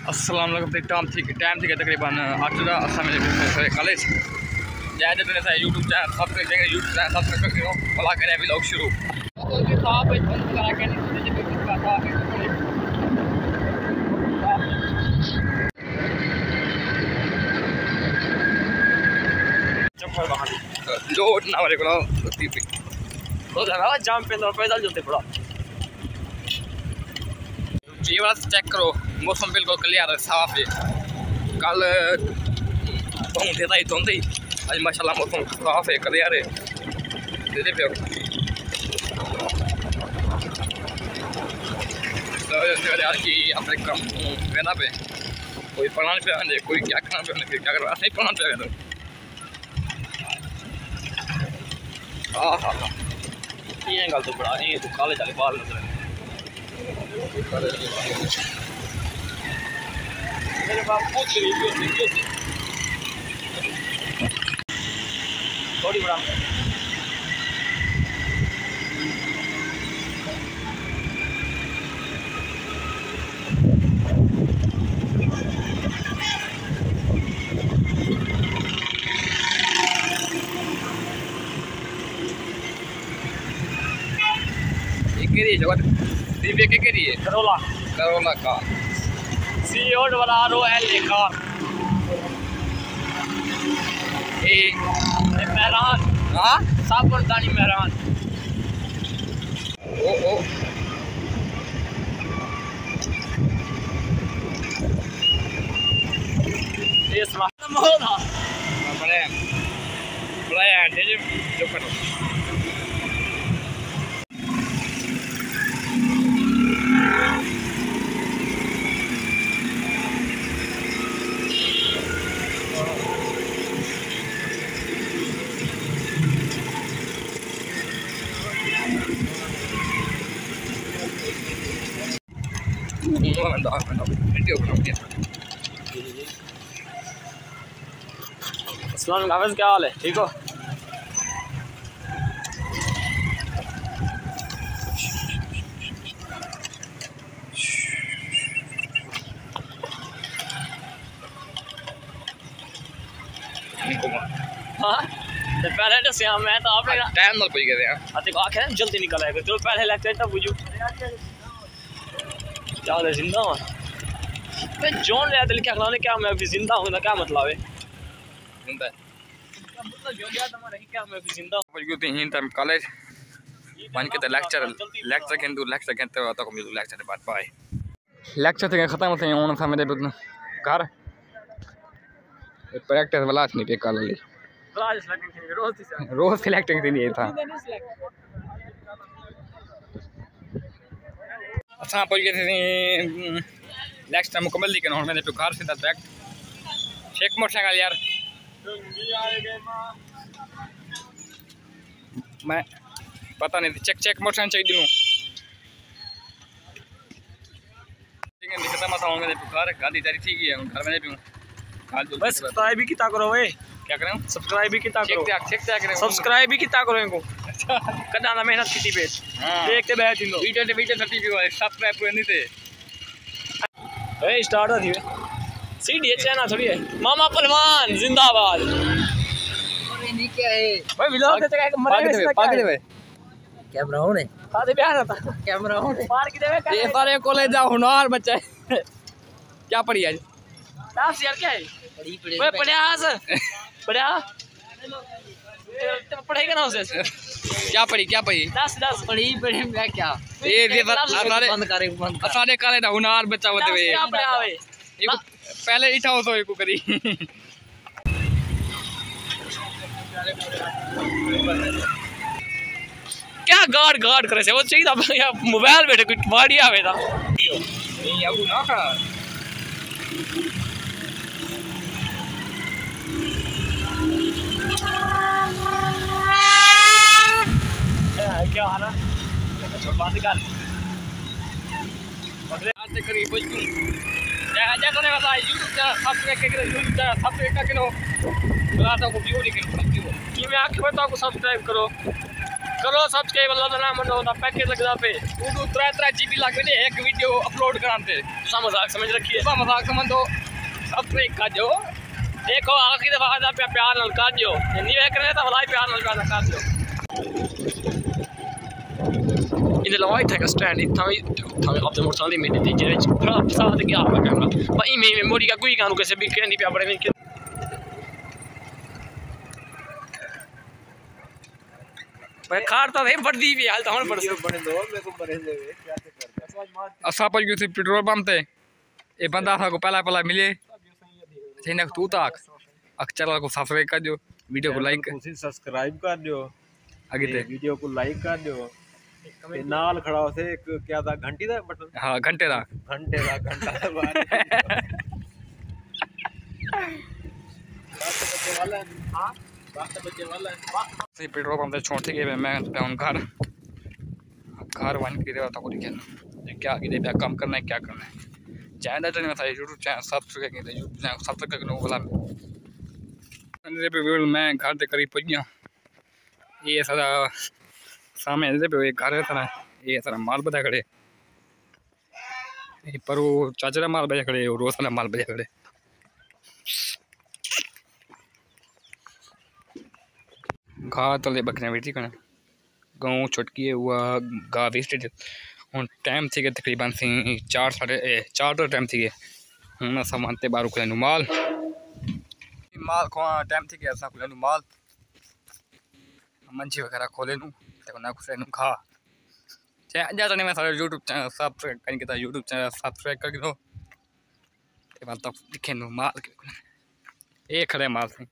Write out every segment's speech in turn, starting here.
अस्सलाम वालेकुम। टाइम थी तकरीबन 8 असा मेरे कॉलेज ज़्यादा दिन से यूट्यूब चैनल सब्सक्राइब करो भला करें अभी लोग शुरू लोड ना मेरे को जाम पे पैदल चलते पड़ा ये वाला चेक करो। मौसम बिल्कुल क्लियर है, साफ है। कल धुंध था धुंध ही, आज माशाल्लाह मौसम साफ है, क्लियर है। दे पे यार कि अपने कम वेना पे कोई पढ़ाने पे आने, कोई क्या करना पे आने, क्या करना नहीं पढ़ाने पे आने। हाँ ये गल तो बड़ा ये तो काले चाले बाल नजर मेरे बाप बहुत थोड़ी बड़ा दिव्य के करिए करोला का सीओड वाला रो एल कार ए मेहरान हां साबर दानी मेहरान ओ ये स्मार्ट मोड है बड़ा है जो करो अस्सलाम क्या हाल है? ठीक हो? हाँ पहले तो श्याम मैं तो आपने टाइम ना पूछ गए देखो आखिर जल्दी निकल आएगा। चलो पहले लगता है तब बुझू क्या होता है जिंदा हूँ मैं जोन लिया दिल क्या खिलाने क्या मैं अभी जिंदा हूँ ना क्या मतलब है जिंदा क्या मैं अभी जिंदा हूँ कॉलेज वन के लेक्चर कहते तो मिलू लेक्चर बात पाए लेक्चर थे खत्म थे होना था मेरे घर प्रैक्टिस वाला नहीं पे कल रोज सिलेक्टिंग थी नहीं था अच्छा पहुंच गए थे लेक्चर मुकम्मल लेकिन और मैंने घर सीधा डायरेक्ट चेक मोटरसाइकिल यार मैं पता नहीं चेक मोटरसाइकिल चाहिए दिनों खत्म था मैंने घर गाड़ी जारी ठीक है घर मैंने भी बस सब्सक्राइब भी कितना करो वे क्या करें सब्सक्राइब भी कितना करो सब्सक्राइब भी कितना करो इनको कदा ना मेहनत की पे देखते बैठ इन वीडियो 30 भी वाले सब्सक्राइब पूरे नहीं थे ए स्टार्ट हो थी सीडी चैनल थोड़ी है मामा पहलवान जिंदाबाद अरे नहीं क्या है भाई व्लॉग देते का पाग दे भाई कैमरा ऑन है हां दे बिहार था कैमरा ऑन मार के देवे ये सारे कॉलेज जा हुनर बच्चे क्या पढ़ी आज दास यार क्या है पढ़ी पढ़ा पढ़ेगा ना उसे क्या पढ़ी 10 पढ़ी मैं क्या ये बंद करे सारे काले ना हुनर बच्चा होते वे ये पहले इठा हो तो एको करी क्या गार्ड करे से वो चाहिए था मोबाइल बैठे कुछ मारी आवे था नहीं अब ना खा क्या हाल है बात कर आज से करीब कुछ जय करने वाला यूट्यूब चैनल सब्सक्राइब करो बुलाता को व्यू लेकिन कि मैं आके बताओ को सब्सक्राइब करो करो सब्सक्राइब अल्लाह दा नाम लो दा पैकेज लगदा पे उडू 3 GB लगदे एक वीडियो अपलोड करांते तुसा मजाक समझ रखिए तुसा मजाक समझो सब्सक्राइब कर दो देखो आखिरी दफा दा प्यार नाल कर दियो नहीं वे करे तो भलाई प्यार नाल कर दियो in the light take a stand in thigh of the motorcycle में दी जे खराब साथ के आप कैमरा भाई में मेमोरी का कोई कानू कैसे भी कहनी पे बड़े में भाई खारता थे बढ़दी भी हाल तो हम बढ़ बने दो मेरे को बने दे क्या कर असा पर यूं पेट्रोल पंप ते ए बंदा था को पहला मिले सेना तू तक अक्चर को सब्सक्राइब कर दो वीडियो को लाइक सब्सक्राइब कर दो आगे ते वीडियो को लाइक कर दो ते नाल खड़ा हो से एक क्या था घंटी दा बटन हां घंटे दा घंटा दबा बच्चे वाला हां बात बच्चे वाला से पेट्रोल पंप से छोड़ के मैं उन घर वन के रहा था को लिखना क्या आगे पे काम करना है क्या करना है चैनल तो नहीं था यूट्यूब चैनल सब्सक्राइब कर यूट्यूब चैनल सब्सक्राइब करना वाला मेरे पे वीडियो मैं घर के करीब पहुंच गया ये सारा सामने इधर पे एक घर है सारा ये सारा माल बता खड़े पर वो चाचरा माल बजा खड़े और वो सारा माल बजा खड़े घा तले बकरियां बैठी कण गाँव छुटकी है हुआ गा वेस्टेड हूँ टाइम थी गए तकरीबन सी 4 तो टाइम थी गए हूँ अस मनते बारू खुले माल माल खुआ टाइम थी गया असा खुले माल मंजी वगैरह खोले नू ना खुले खा चाहे अजा तो मैं सारे यूट्यूब चैनल सब्सक्राइब करके यूट्यूब चैनल सब्सक्राइब कर दो तब दिखे नू माल ये खड़े माल से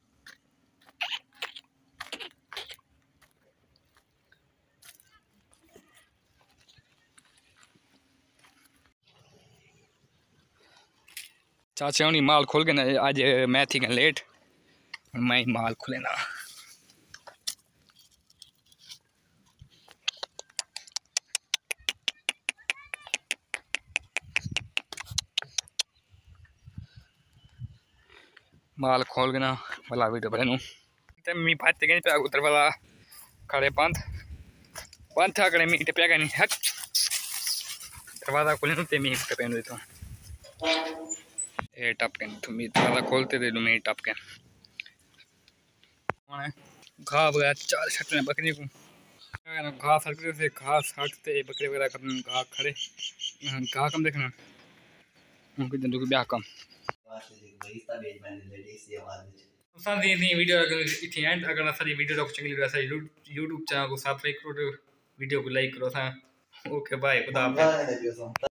चाचा उन्हीं माल खोल के ना आज मैं थी लेट मैं माल खुले ना माल खोल के ना भला वीडियो बने नू मी पाते गए पे उधर वाला खड़े पंथ था करे मी टिपया गनी हट दरवाजा खोले नू ते मी टिपया नु तो ए टप के तुम दरवाजा खोलते थे मैं टप के घा वगैरह 4 छट में बकरी को घा सड़ते से घा साटते बकरे वगैरह कर घा खड़े घा कम देखना उनके दिन ब्याह कम सारी वीडियो इतनी एंड अगर सारी वीडियो चंगी लगे सारी यूट्यूब चैनल को सब्सक्राइब करो वीडियो को लाइक करो ओके बाय खुदा